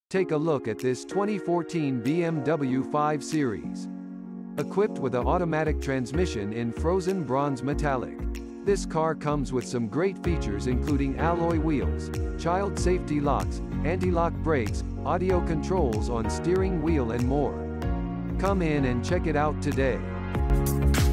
Take a look at this 2014 BMW 5 Series. Equipped with an automatic transmission in frozen bronze metallic. This car comes with some great features including alloy wheels, child safety locks, anti-lock brakes, audio controls on steering wheel and more. Come in and check it out today.